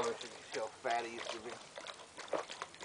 wish you could see how fat he used to be.